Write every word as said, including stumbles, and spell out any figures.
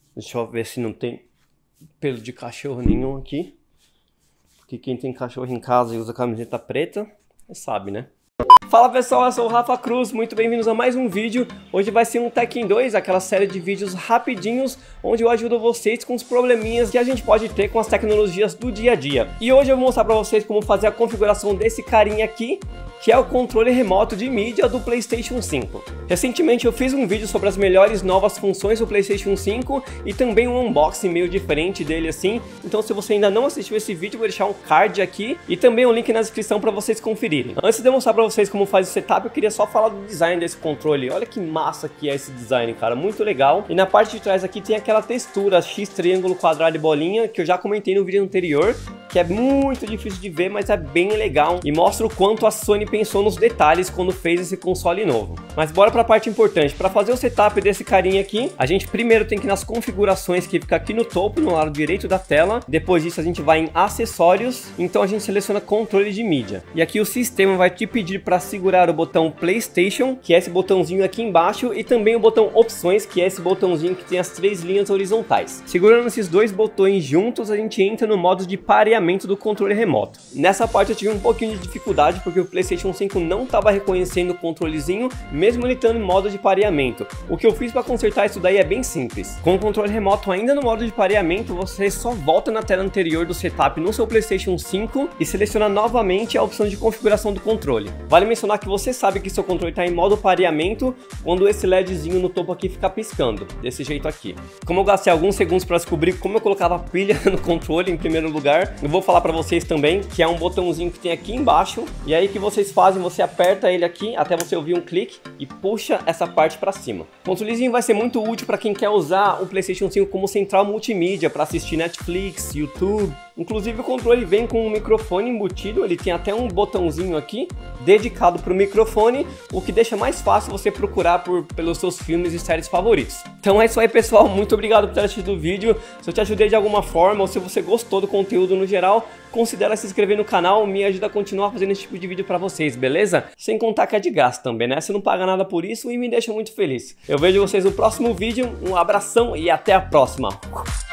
Deixa eu ver se não tem pelo de cachorro nenhum aqui. Porque quem tem cachorro em casa e usa camiseta preta, sabe, né? Fala pessoal, eu sou o Rafa Cruz, muito bem-vindos a mais um vídeo. Hoje vai ser um Tekken dois, aquela série de vídeos rapidinhos, onde eu ajudo vocês com os probleminhas que a gente pode ter com as tecnologias do dia a dia. E hoje eu vou mostrar pra vocês como fazer a configuração desse carinha aqui, que é o controle remoto de mídia do PlayStation cinco. Recentemente eu fiz um vídeo sobre as melhores novas funções do PlayStation cinco e também um unboxing meio diferente dele assim. Então se você ainda não assistiu esse vídeo, eu vou deixar um card aqui e também um link na descrição para vocês conferirem. Antes de eu mostrar para vocês como faz o setup, eu queria só falar do design desse controle. Olha que massa que é esse design, cara, muito legal. E na parte de trás aqui tem aquela textura X, triângulo, quadrado e bolinha, que eu já comentei no vídeo anterior, que é muito difícil de ver, mas é bem legal e mostra o quanto a Sony pensou nos detalhes quando fez esse console novo. Mas bora para a parte importante. Para fazer o setup desse carinha aqui, a gente primeiro tem que ir nas configurações, que fica aqui no topo, no lado direito da tela. Depois disso a gente vai em acessórios, então a gente seleciona controle de mídia. E aqui o sistema vai te pedir para segurar o botão PlayStation, que é esse botãozinho aqui embaixo, e também o botão opções, que é esse botãozinho que tem as três linhas horizontais. Segurando esses dois botões juntos, a gente entra no modo de pareamento do controle remoto. Nessa parte eu tive um pouquinho de dificuldade, porque o PlayStation cinco não estava reconhecendo o controlezinho, mesmo ele estando em modo de pareamento. O que eu fiz para consertar isso daí é bem simples. Com o controle remoto ainda no modo de pareamento, você só volta na tela anterior do setup no seu PlayStation cinco e seleciona novamente a opção de configuração do controle. Vale mencionar que você sabe que seu controle está em modo pareamento quando esse LEDzinho no topo aqui fica piscando, desse jeito aqui. Como eu gastei alguns segundos para descobrir como eu colocava pilha no controle em primeiro lugar, eu vou falar para vocês também que é um botãozinho que tem aqui embaixo, e aí que vocês fazem, você aperta ele aqui até você ouvir um clique e puxa essa parte para cima. O controlezinho vai ser muito útil para quem quer usar o PlayStation cinco como central multimídia para assistir Netflix, YouTube. Inclusive o controle vem com um microfone embutido, ele tem até um botãozinho aqui dedicado para o microfone, o que deixa mais fácil você procurar por, pelos seus filmes e séries favoritos. Então é isso aí pessoal, muito obrigado por ter assistido o vídeo. Se eu te ajudei de alguma forma ou se você gostou do conteúdo no geral, considere se inscrever no canal, me ajuda a continuar fazendo esse tipo de vídeo para vocês, beleza? Sem contar que é de graça também, né? Você não paga nada por isso e me deixa muito feliz. Eu vejo vocês no próximo vídeo, um abração e até a próxima!